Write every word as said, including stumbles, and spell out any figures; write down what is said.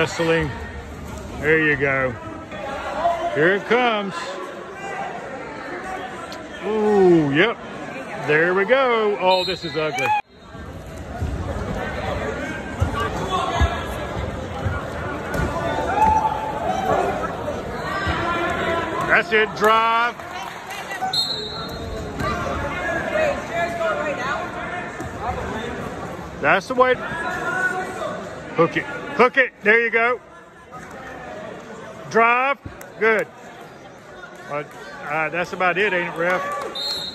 wrestling. There you go. Here it comes. Ooh, yep. There we go. Oh, this is ugly. That's it, drive. That's the way. Hook it. Hook it. There you go. Drive. Good. Uh, uh, that's about it, ain't it, ref?